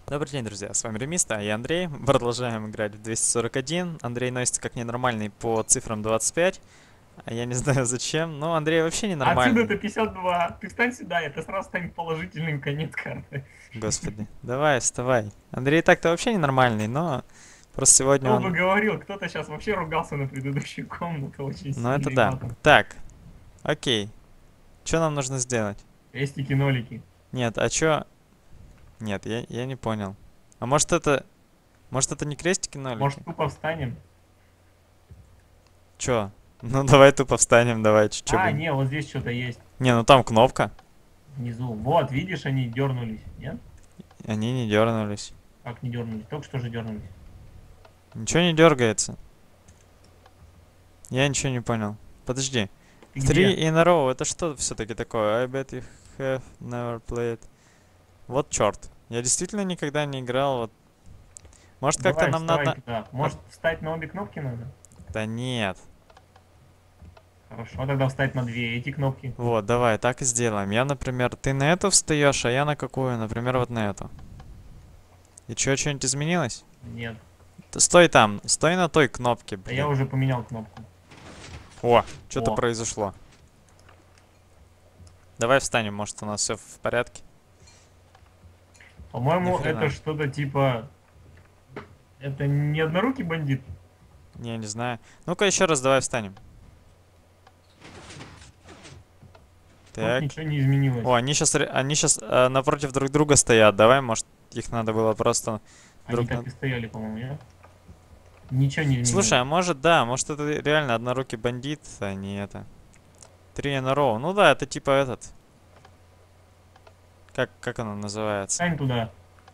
Добрый день, друзья, с вами Ремиста и Андрей. Продолжаем играть в 241. Андрей носится как ненормальный по цифрам 25. А я не знаю зачем, но Андрей вообще Отсюда ненормальный. это 52. Ты встань сюда, это сразу станет положительным конец карты. Господи, давай, вставай. Андрей так-то вообще ненормальный, но просто сегодня Кто бы он... говорил, кто-то сейчас вообще ругался на предыдущую комнату очень Ну это сильно и да. матом. Так, окей. Что нам нужно сделать? Крестики-нолики. Нет, а чё... Нет, я не понял. А может это... Может это не крестики-нолики? Может, тупо встанем? Чё? Ну давай тупо встанем, давай, чё А, бы... не, вот здесь что-то есть. Не, ну там кнопка. Внизу. Вот, видишь, они дернулись. Нет? Они не дернулись. Как не дернулись? Только что же дернулись. Ничего не дергается. Я ничего не понял. Подожди. Ты Three где? in a row. Это что все-таки такое? I bet you have never played. Вот черт. Я действительно никогда не играл. Вот. Может как-то Давай, нам вставай надо... туда. Может, встать на обе кнопки надо? Да нет. Хорошо, тогда встать на две эти кнопки. Вот, давай, так и сделаем. Я, например, ты на эту встаешь, а я на какую? Например, вот на эту. И что, что-нибудь изменилось? Нет. Стой там, стой на той кнопке, Да я блин. уже поменял кнопку. О, что-то О, произошло. Давай встанем, может у нас все в порядке. Ни по-моему, это хрена. что-то типа... Это не однорукий бандит? Не, не знаю. Ну-ка еще раз давай встанем. Тут Так. ничего не изменилось. О, они сейчас напротив друг друга стоят. Давай, может, их надо было просто Они друг так на... и стояли, по-моему, нет? Ничего не Слушай, изменилось. а может, да, может это реально однорукий бандит, а не это. Три in a row. Ну да, это типа этот. Как оно называется? Стань туда.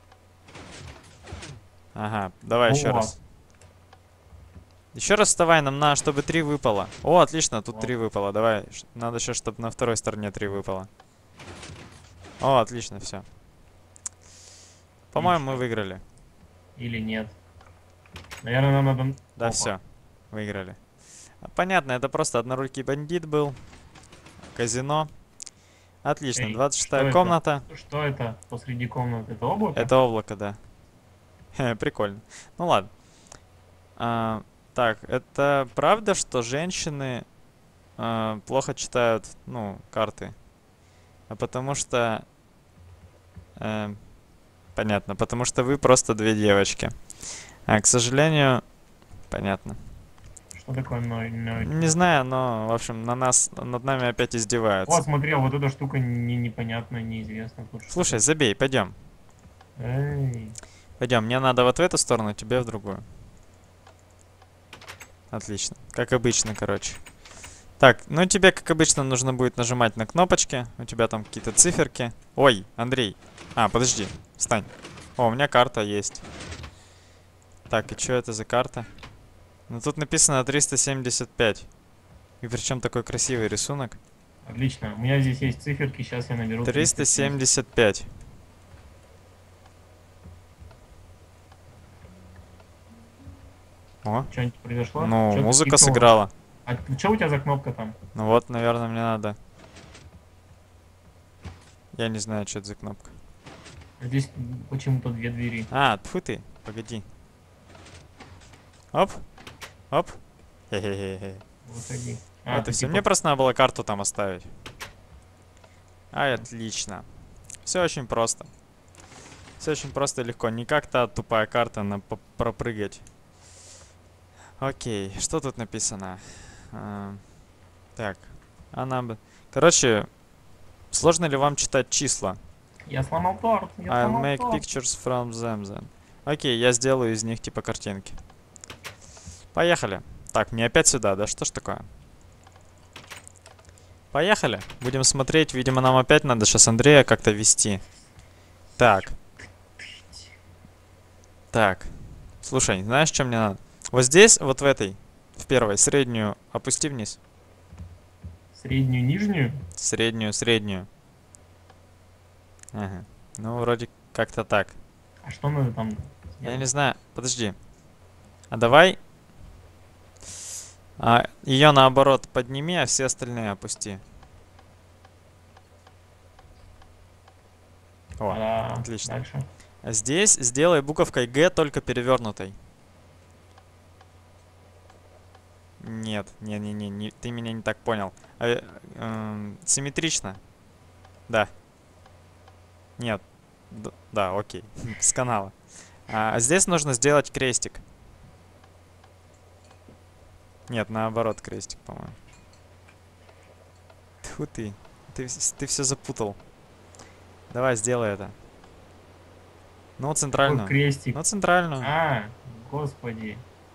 Ага, давай еще Вот. раз. Еще раз вставай, нам надо, чтобы 3 выпало. О, отлично, тут Вот. 3 выпало. Давай, надо еще, чтобы на второй стороне 3 выпало. О, отлично, все. И По-моему, мы чё? выиграли. Или нет? Наверное, нам надо... Да, Опа. все, выиграли. Понятно, это просто однорукий бандит был. Казино. Отлично, Эй, двадцать что шестая это? комната. Что это посреди комнаты? Это облако? Это облако, да. Прикольно. Ну ладно. А, так, это правда, что женщины плохо читают, ну, карты? А потому что... э, понятно, потому что вы просто две девочки. А, к сожалению... Понятно. Что такое ноль? Не знаю, но, в общем, над нами опять Вот, издеваются. смотри, а вот эта штука непонятна, неизвестна. Тут что Слушай, такое? забей, пойдем. Эй. Пойдем, мне надо вот в эту сторону, тебе в другую. Отлично. Как обычно, короче. Так, ну тебе, как обычно, нужно будет нажимать на кнопочки. У тебя там какие-то циферки. Ой, Андрей. А, подожди. Встань. О, у меня карта есть. Так, и что это за карта? Ну тут написано 375. И причем такой красивый рисунок. Отлично. У меня здесь есть циферки, сейчас я наберу 370. 375. О, Что-нибудь произошло? ну, Что-то музыка пикнуло. сыграла. А что у тебя за кнопка там? Ну вот, наверное, мне надо. Я не знаю, что это за кнопка. Здесь почему-то две двери. А, тьфу ты, погоди. Оп, оп. Хе-хе-хе. Выходи. А, Это ты все. Мне типа... просто надо было карту там оставить. Ай, отлично. Все очень просто. Все очень просто и легко. Не как та тупая карта на пропрыгать. Окей, что тут написано? Так, она бы... Короче, сложно ли вам читать числа? Я сломал торт, я I'll сломал make торт. pictures from them then. Окей, я сделаю из них типа картинки. Поехали. Так, мне опять сюда, да? Что ж такое? Поехали. Будем смотреть. Видимо, нам опять надо сейчас Андрея как-то вести. Так, так. Слушай, знаешь, что мне надо? Вот здесь, вот в этой, в первой, среднюю, опусти вниз. Среднюю, нижнюю? Среднюю, среднюю. Ага. Ну, вроде как-то так. А что надо там Я не сделать? знаю. Подожди. А давай ее наоборот подними, а все остальные опусти. О, А, отлично. дальше. Здесь сделай буковкой Г только перевернутой. Нет, не, ты меня не так понял. Симметрично. Да. Нет. Да, окей. С канала. Здесь нужно сделать крестик. Нет, наоборот, крестик, по-моему. Тьфу ты. Ты все запутал. Давай, сделай это. Ну, центральную. Крестик. Ну, центральную. Господи.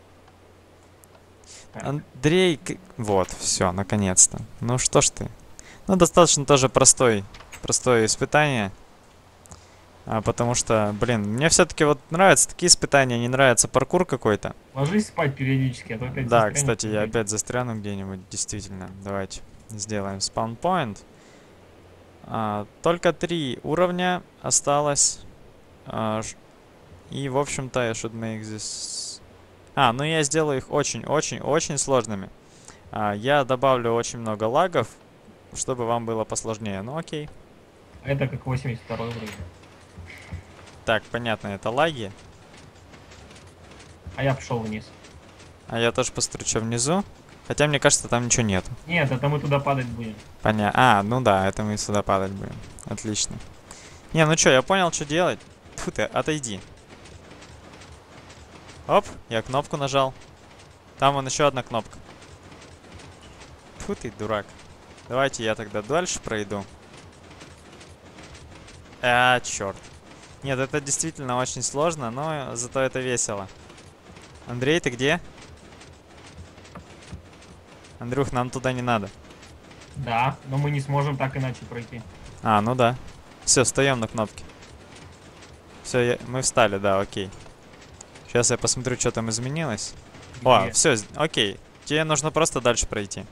Так. Андрей... Вот, все, наконец-то. Ну, что ж ты. Ну, достаточно тоже простое испытание. Потому что, блин, мне все-таки вот нравятся такие испытания, не нравится паркур какой-то. Ложись спать периодически, а то опять Да, кстати, я опять застряну где-нибудь, действительно. Давайте сделаем спаунпоинт. Только 3 уровня осталось. И, в общем-то, I should make this... ну я сделаю их очень-очень-очень сложными. Я добавлю очень много лагов, чтобы вам было посложнее. Ну, окей. Это как 82 уровень. Так, понятно, это лаги. А я пошел вниз. А я тоже построчу внизу. Хотя, мне кажется, там ничего нет. Нет, это мы туда падать будем. Понятно. Ну да, это мы сюда падать будем. Отлично. Не, ну что, я понял, что делать. Фу ты, отойди. Оп, я кнопку нажал. Там вон еще одна кнопка. Фу ты, дурак. Давайте я тогда дальше пройду. Черт. Нет, это действительно очень сложно, но зато это весело. Андрей, ты где? Андрюх, нам туда не надо. Да, но мы не сможем так иначе пройти. Ну да. Все, встаем на кнопки. Все, мы встали, да, окей. Сейчас я посмотрю, что там изменилось. О, все, окей. Тебе нужно просто дальше пройти.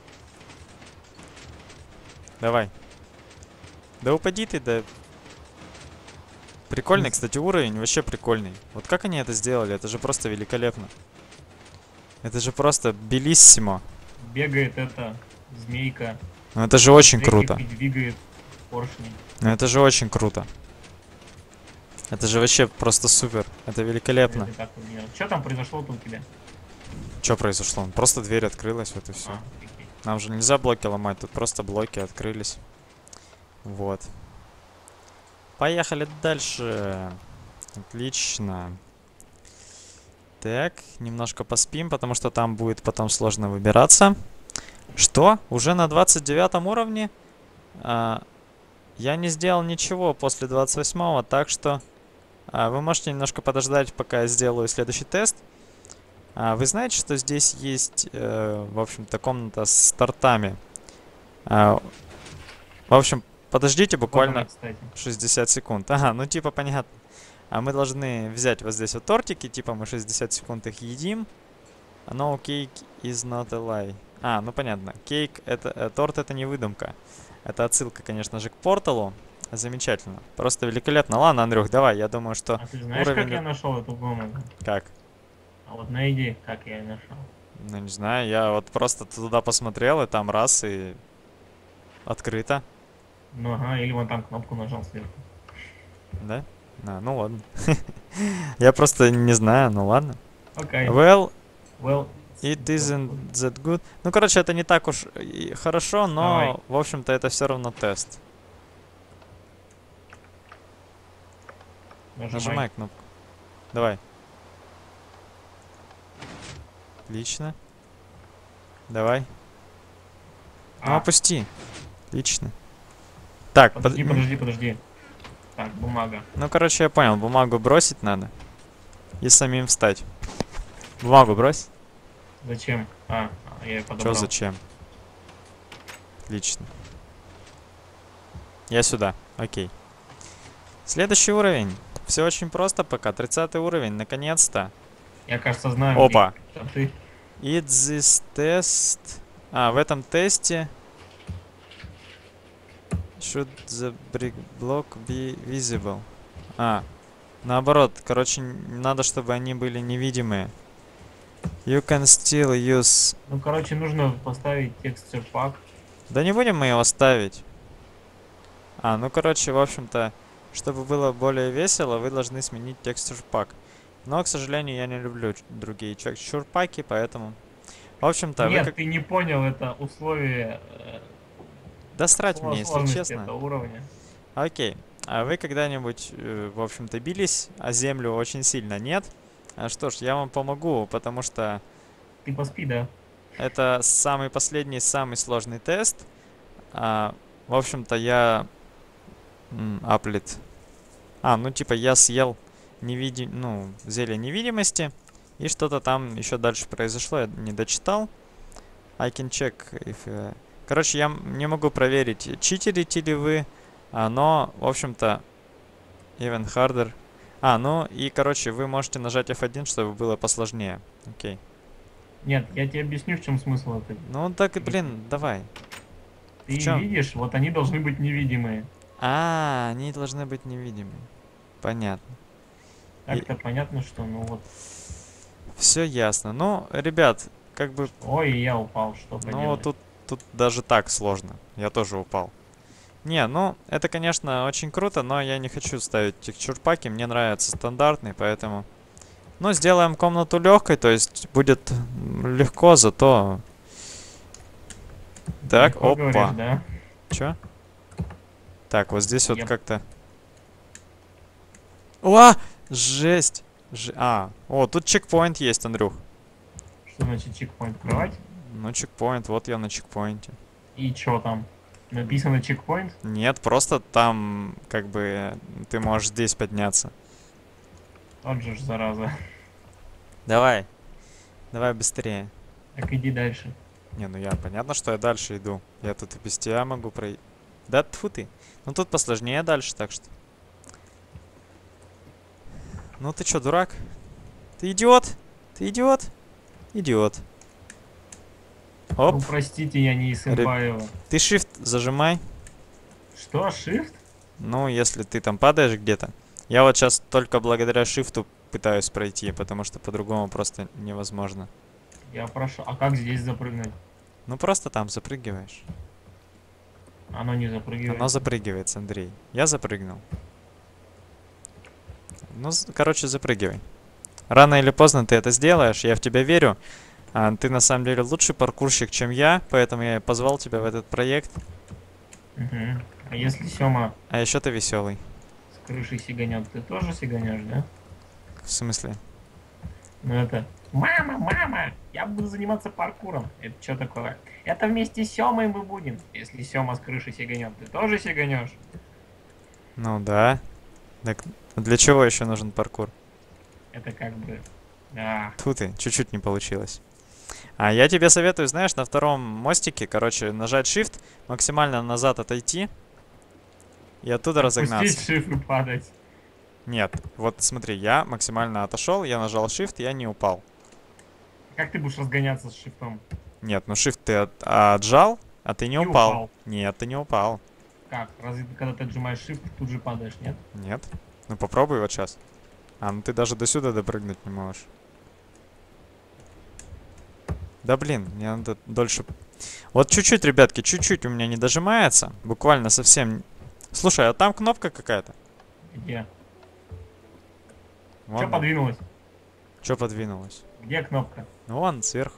Давай. Да упади ты, да. Прикольный, кстати, уровень, вообще прикольный. Вот как они это сделали? Это же просто великолепно. Это же просто белиссимо. Бегает эта змейка. Ну это же очень круто. Двигает поршни. Ну это же очень круто. Это же вообще просто супер. Это великолепно. Что там произошло у тебя? Что произошло? Просто дверь открылась, вот и все. Нам же нельзя блоки ломать, тут просто блоки открылись. Вот. Поехали дальше. Отлично. Так, немножко поспим, потому что там будет потом сложно выбираться. Что? Уже на 29 уровне? Я не сделал ничего после 28-го, так что вы можете немножко подождать, пока я сделаю следующий тест. Вы знаете, что здесь есть, в общем-то, комната с тортами? В общем, подождите буквально 60 секунд. Ага, ну типа понятно. Мы должны взять вот здесь вот тортики, типа мы 60 секунд их едим. No cake is not a lie. Ну понятно. Кейк это... торт это не выдумка. Это отсылка, конечно же, к порталу. Замечательно. Просто великолепно. Ладно, Андрюх, давай. Я думаю, что... ты знаешь, как я нашел эту комнату? Как? Вот найди, как я ее нашел. Ну, не знаю. Я вот просто туда посмотрел, и там раз, и... Открыто. Ну ага, или вон там кнопку нажал сверху. Да? Ну ладно. Я просто не знаю, ну ладно. Okay. Well, it isn't that good. Ну, короче, это не так уж и хорошо, но, Давай. В общем-то, это все равно тест. Нажимай кнопку. Давай. Отлично. Давай. Ну, опусти. Отлично. Так, подожди. Так, бумага. Ну, короче, я понял. Бумагу бросить надо. И самим встать. Бумагу брось. Зачем? Я ее подобрал. Чё зачем? Отлично. Я сюда. Окей. Следующий уровень. Все очень просто пока. 30 уровень. Наконец-то. Я, кажется, знаю. Опа. Ты. It this test. В этом тесте... Should the brick block be visible? Наоборот. Короче, надо, чтобы они были невидимые. You can still use... Ну, короче, нужно поставить texture pack. Да не будем мы его ставить. Ну, короче, в общем-то, Чтобы было более весело, вы должны сменить текстур пак. Но, к сожалению, я не люблю другие текстур паки, поэтому... В общем-то, вы Нет, как... ты не понял, это условие Да срать мне, если сложности честно. этого уровня. Окей. А вы когда-нибудь, в общем-то, бились о землю очень сильно? Нет? Что ж, я вам помогу, потому что Ты поспи, да? это самый последний, самый сложный тест. В общем-то, я... Аплит. Ну типа я съел зелье невидимости. И что-то там еще дальше произошло, я не дочитал. I can check if... Короче, я не могу проверить, читерите ли вы, но, в общем-то, even harder. Ну и, короче, вы можете нажать F1, чтобы было посложнее. Окей. Нет, я тебе объясню, в чем смысл этой. Ну так, блин, давай. Ты В чем? видишь, вот они должны быть невидимые. Они должны быть невидимы. Понятно. Так-то понятно, что ну вот. Все ясно. Ну, ребят, как бы... Ой, я упал, что Ну, поделать. тут даже так сложно. Я тоже упал. Не, ну, это, конечно, очень круто, но я не хочу ставить текстурпаки. Мне нравится стандартный, поэтому... Ну, сделаем комнату легкой, то есть будет легко, зато... Так, Легко опа. говоришь, да? Чё? Так, вот здесь вот Я- как-то... О! Жесть! Тут чекпоинт есть, Андрюх. Что значит чекпоинт? Кровать? Ну, чекпоинт, вот я на чекпоинте. И что там? Написано чекпоинт? Нет, просто там, как бы, ты можешь здесь подняться. Вот же ж, зараза. Давай. Давай быстрее. Так иди дальше. Не, ну понятно, что я дальше иду. Я тут и без тебя могу пройти. Да тьфу ты. Ну тут посложнее дальше, так что. Ну ты чё, дурак? Ты идиот? Ты идиот? Идиот. Оп. Ну, простите, я не из Импаева. Ты shift зажимай. Что, shift? Ну, если ты там падаешь где-то. Я вот сейчас только благодаря шифту пытаюсь пройти, потому что по-другому просто невозможно. Я прошу. А как здесь запрыгнуть? Ну просто там запрыгиваешь. Оно не запрыгивает. Оно запрыгивается, Андрей. Я запрыгнул. Ну, короче, запрыгивай. Рано или поздно ты это сделаешь, я в тебя верю. Ты на самом деле лучший паркурщик, чем я, поэтому я и позвал тебя в этот проект. Угу. А если Сёма А еще ты веселый. с крыши сиганет, ты тоже сиганешь, да? В смысле? Ну это... Мама, мама, я буду заниматься паркуром. Это что такое? Это вместе с Сёмой мы будем. Если Сёма с крыши сиганет, ты тоже сиганешь? Ну да. Так для чего еще нужен паркур? Это как бы... Да. Тьфу ты, чуть-чуть не получилось. Я тебе советую, знаешь, на втором мостике, короче, нажать Shift, максимально назад отойти и оттуда разогнаться. Пустить шиф и падать. Нет, вот смотри, я максимально отошел, я нажал Shift, я не упал. Как ты будешь разгоняться с шифтом? Нет, ну Shift ты отжал, а ты не И упал. упал. Нет, ты не упал. Как? Разве ты, когда ты отжимаешь shift, тут же падаешь, нет? Нет. Ну попробуй вот сейчас. Ну ты даже до сюда допрыгнуть не можешь. Да блин, мне надо дольше... Вот чуть-чуть, ребятки, чуть-чуть у меня не дожимается. Буквально совсем... Слушай, а там кнопка какая-то? Где? Вон Что она. подвинулось? Чё подвинулось? Где кнопка? Ну вон, сверху.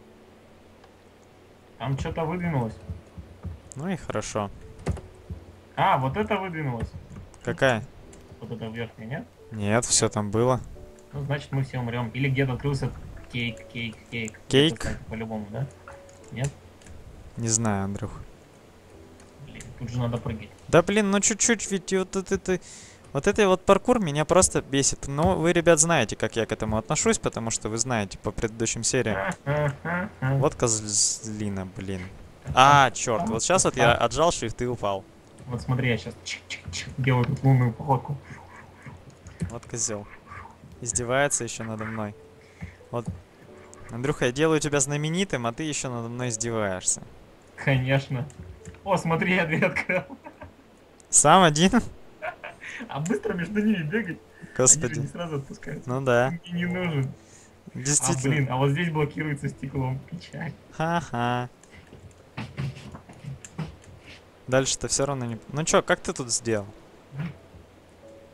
Там что-то выдвинулось. Ну и хорошо. Вот это выдвинулось. Какая? Вот это верхняя, нет? Нет, все там было. Ну, значит, мы все умрем. Или где-то открылся кейк. Кейк? Это, кстати, по-любому, да? Нет? Не знаю, Андрюх. Блин, тут же надо прыгать. Да блин, ну чуть-чуть, ведь вот это вот паркур меня просто бесит. Ну, вы, ребят, знаете, как я к этому отношусь, потому что вы знаете по предыдущим сериям. Вот козлина, блин. Черт, вот сейчас вот я отжал shift и упал. Вот смотри, я сейчас делаю тут лунную походку. Вот козел. Издевается еще надо мной. Вот. Андрюха, я делаю тебя знаменитым, а ты еще надо мной издеваешься. Конечно. О, смотри, я дверь открыл. Сам один? А быстро между ними бегать. Они Господи. же не сразу отпускаются. Ну да. Мне не нужен. Действительно. Блин, а вот здесь блокируется стеклом. Печаль. Ха-ха. Дальше-то все равно не... Ну чё, как ты тут сделал?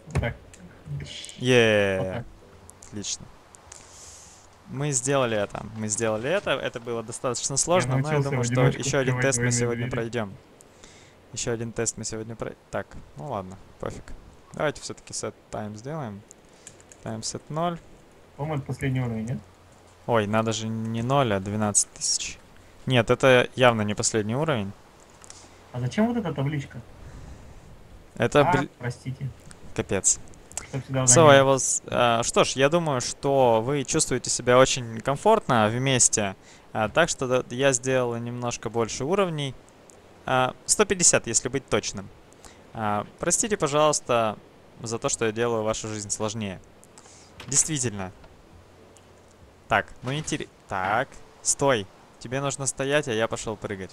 Так. Вот Е, так. отлично. Мы сделали это. Мы сделали это. Это было достаточно Я сложно, но я научился в думаю, что одиночку еще один открывать тест мы двойные сегодня двери. пройдем. Еще один тест мы сегодня пройдем. Так, ну ладно, пофиг. Давайте все-таки set time сделаем. Time set 0. По-моему, это последний уровень, нет? Ой, надо же не 0, а 12 тысяч. Нет, это явно не последний уровень. А зачем вот эта табличка? Это, Простите. капец. Чтоб сюда So, I загонять. was, что ж, я думаю, что вы чувствуете себя очень комфортно вместе. Так что я сделал немножко больше уровней. 150, если быть точным. Простите, пожалуйста, за то, что я делаю вашу жизнь сложнее. Действительно. Так, ну интересно. Так, стой. Тебе нужно стоять, а я пошел прыгать.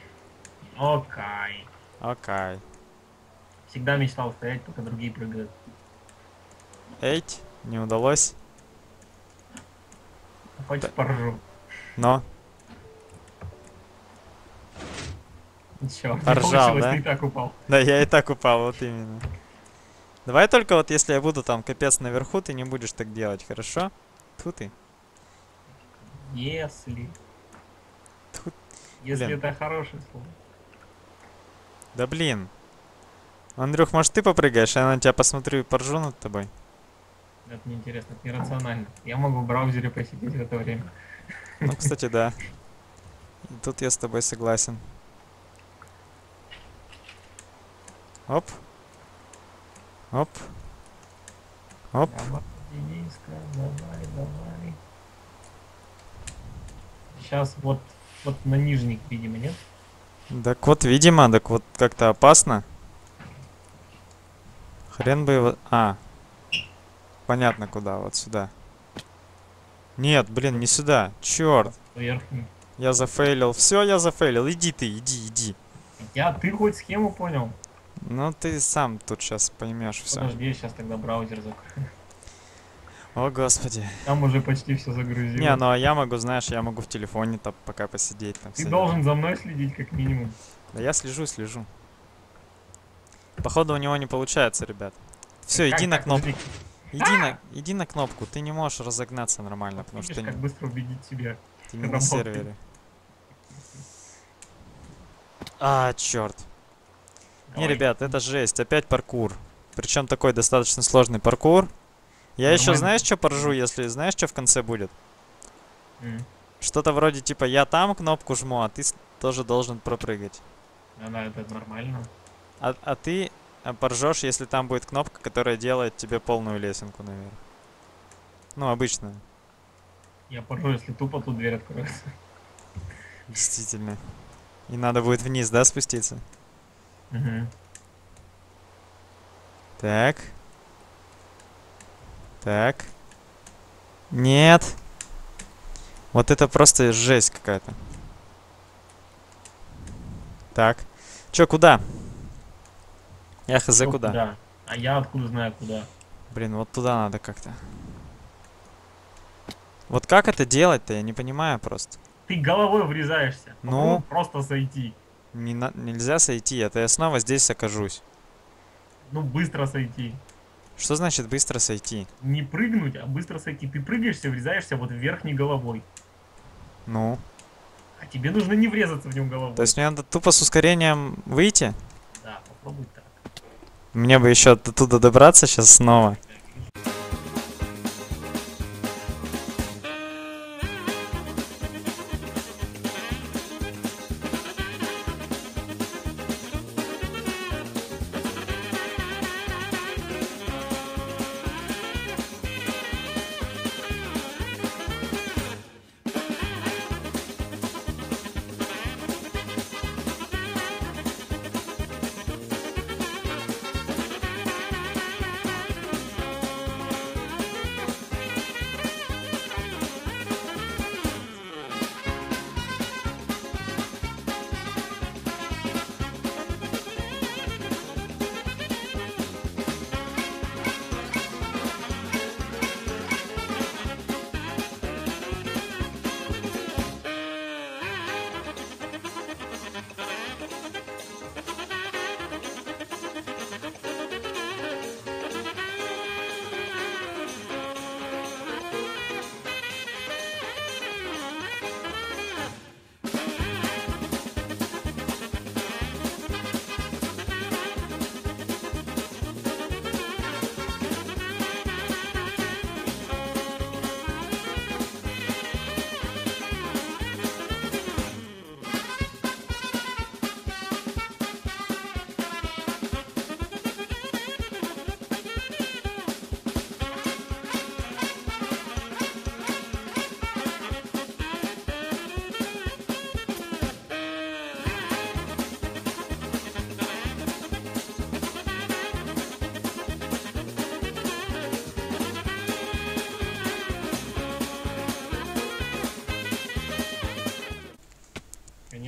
Окей. Окей. Всегда мечтал стоять, пока другие прыгают. Эйт, не удалось. Хочешь поржу? Но Ничего, не Поржал, получилось, да? ты и так упал. да, я и так упал, вот именно. Давай только вот если я буду там капец наверху, ты не будешь так делать, хорошо? Тьфу ты. Если. Тьфу, Если блин. это хорошее слово. Да блин. Андрюх, может ты попрыгаешь, а я на тебя посмотрю и поржу над тобой? Это неинтересно, это нерационально. Я могу в браузере посидеть в это время. Ну, кстати, да. И тут я с тобой согласен. Оп. Оп. Оп. Давай, Дениска, давай, давай. Сейчас вот на нижник, видимо, нет? Так вот, видимо, так вот как-то опасно. Хрен бы его... понятно куда, вот сюда. Нет, блин, не сюда. Черт, Верхний. я зафейлил. Все, я зафейлил. Иди ты, иди. Ты хоть схему понял? Ну, ты сам тут сейчас поймешь все. Подожди, я сейчас тогда браузер закрою. О, господи. Там уже почти все загрузилось. Не, ну а я могу, знаешь, я могу в телефоне там пока посидеть. Там Ты всё должен за мной следить, как минимум. Да я слежу. Походу у него не получается, ребят. Все, иди на кнопку. Подожди. Иди на кнопку. Ты не можешь разогнаться нормально, потому Видишь, что как быстро убедить себя. ты не на работает. сервере. Черт. Не, Давай. ребят, это жесть. Опять паркур. Причем такой достаточно сложный паркур. Я еще, Нормально. знаешь, что поржу, если знаешь, что в конце будет? М. Что-то вроде типа я там кнопку жму, а ты тоже должен пропрыгать. Да, это нормально. А ты поржешь, если там будет кнопка, которая делает тебе полную лесенку наверх. Ну, обычно. Я поржу, если тупо тут дверь откроется. Действительно. И надо будет вниз, да, спуститься? Мгм. Так. Так. Нет. Вот это просто жесть какая-то. Так. Чё, куда? Я хз Что, куда? А я откуда знаю куда? Блин, вот туда надо как-то. Вот как это делать-то, я не понимаю просто. Ты головой врезаешься. Ну? Попробуй просто сойти. Нельзя сойти, это я снова здесь окажусь. Ну, быстро сойти. Что значит быстро сойти? Не прыгнуть, а быстро сойти. Ты прыгаешься, врезаешься вот верхней головой. Ну? А тебе нужно не врезаться в нем головой. То есть мне надо тупо с ускорением выйти? Да, попробуй так. Мне бы еще до туда добраться сейчас снова.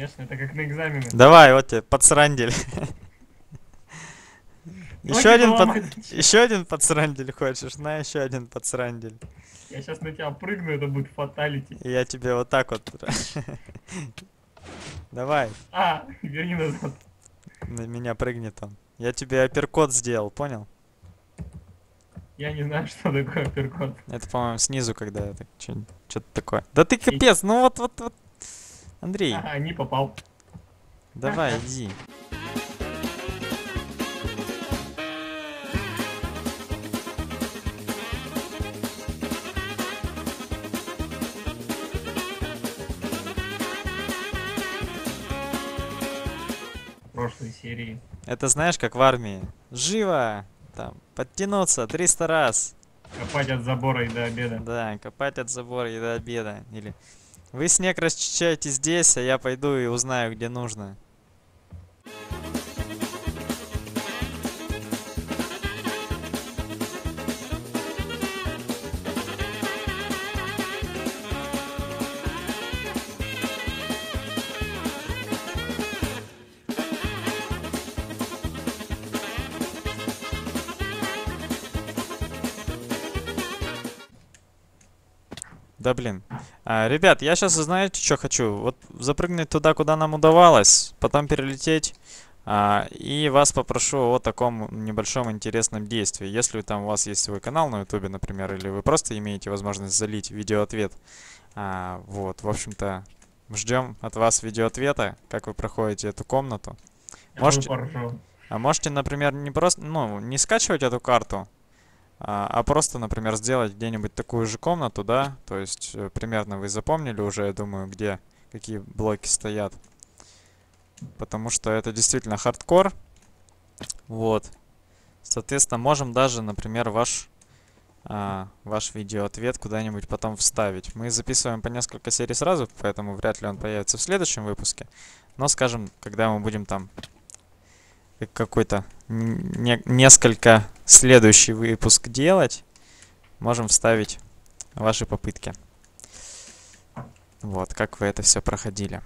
Конечно, это как на экзамене. Давай, вот тебе подсрандель. Еще Ноги один, поломать. еще один подсрандель хочешь? На, еще один подсрандель. Я сейчас на тебя прыгну, это будет фаталити. И я тебе вот так вот. Давай, А, верни назад. на меня прыгнет он. Я тебе апперкот сделал, понял? Я не знаю, что такое апперкот. Это, по-моему, снизу, когда это что-то такое. Да ты капец, ну вот. Андрей, Ага, не попал. давай, иди. В прошлой серии. Это знаешь, как в армии. Живо! Там, подтянуться 300 раз. Копать от забора и до обеда. Да, копать от забора и до обеда. Или вы снег расчищаете здесь, а я пойду и узнаю, где нужно. Да блин. Ребят, я сейчас, знаете, что хочу? Вот запрыгнуть туда, куда нам удавалось, потом перелететь. И вас попрошу о таком небольшом интересном действии. Если там у вас есть свой канал на ютубе, например, или вы просто имеете возможность залить видеоответ. Вот, в общем-то, ждем от вас видеоответа, как вы проходите эту комнату. Можете, например, не просто, ну, не скачивать эту карту, а просто, например, сделать где-нибудь такую же комнату, да, то есть примерно вы запомнили уже, я думаю, где какие блоки стоят, потому что это действительно хардкор, вот, соответственно, можем даже, например, ваш видеоответ куда-нибудь потом вставить. Мы записываем по несколько серий сразу, поэтому вряд ли он появится в следующем выпуске, но, скажем, когда мы будем там какой-то несколько следующий выпуск делать, можем вставить ваши попытки. Вот, как вы это все проходили.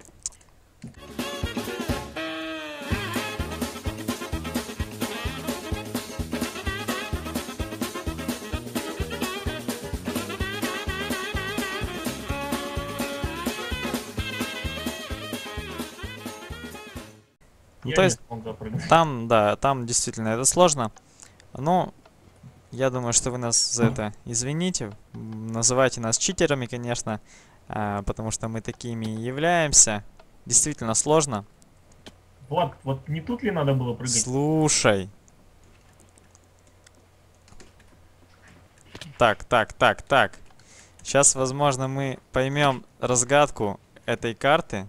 Ну, то есть, там, да, там действительно это сложно. Но я думаю, что вы нас за это извините. Называйте нас читерами, конечно, потому что мы такими и являемся. Действительно сложно. Влад, вот не тут ли надо было прыгать? Слушай. Так. Сейчас, возможно, мы поймем разгадку этой карты.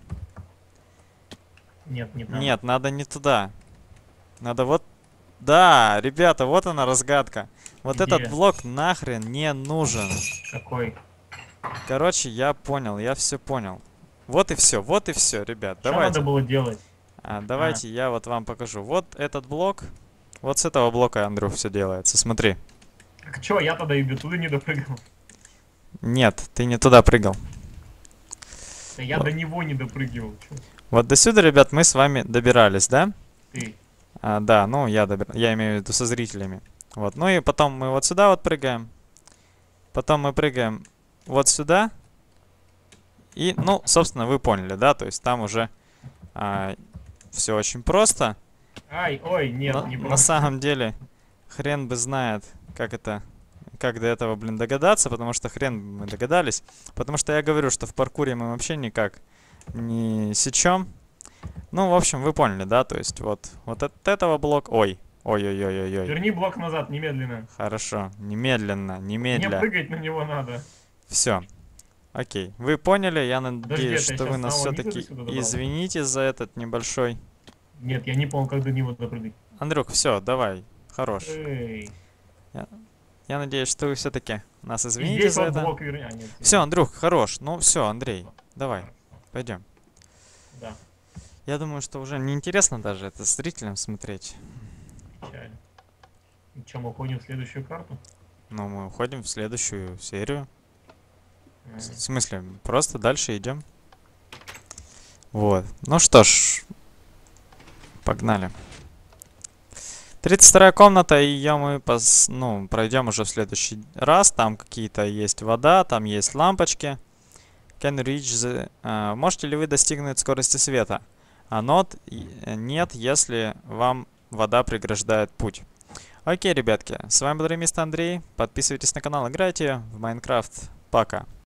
Нет, не там. Нет, надо не туда. Надо вот... Да, ребята, вот она разгадка. Вот Где? этот блок нахрен не нужен. Какой? Короче, я понял, я все понял. Вот и все, ребят. Что Давайте. надо было делать? Давайте я вот вам покажу. Вот этот блок. Вот с этого блока, Андрюх, все делается. Смотри. Так чё, я тогда и до туда не допрыгал. Нет, ты не туда прыгал. Да я Вот. до него не допрыгивал. Чё? Вот до сюда, ребят, мы с вами добирались, да? Ты. Да, ну я имею в виду со зрителями. Вот, ну и потом мы вот сюда вот прыгаем. Потом мы прыгаем вот сюда. И, ну, собственно, вы поняли, да? То есть там уже все очень просто. Ай, ой, нет, не На просто. самом деле, хрен бы знает, как до этого, блин, догадаться, потому что хрен бы мы догадались. Потому что я говорю, что в паркуре мы вообще никак не сечем. Ну, в общем, вы поняли, да? То есть вот от этого блока... Ой-ой-ой-ой-ой. Верни блок назад, немедленно. Хорошо, немедленно, Мне немедля. прыгать на него надо. Все. Окей. Вы поняли, я надеюсь, это я что вы щас нас самого все-таки низа до сюда добрался. извините за этот небольшой... Нет, я не понял, как до него допрыгать. Андрюх, все, давай, хорош. Эй. Я надеюсь, что вы все-таки нас И извините здесь за вот это. блок верни. А, нет. Все, Андрюх, хорош. Ну все, Андрей, давай, пойдем. Да, Я думаю, что уже неинтересно даже это зрителям смотреть. печально. И чё, мы уходим в следующую карту? Но мы уходим в следующую серию. А, В смысле, просто дальше идем. Вот. Ну что ж, погнали. 32-я комната, ее мы пройдем уже в следующий раз. Там какие-то есть вода, там есть лампочки. Can reach the... можете ли вы достигнуть скорости света? А not, нет, если вам вода преграждает путь. Окей, ребятки, с вами был Ремист Андрей. Подписывайтесь на канал, играйте в Майнкрафт. Пока.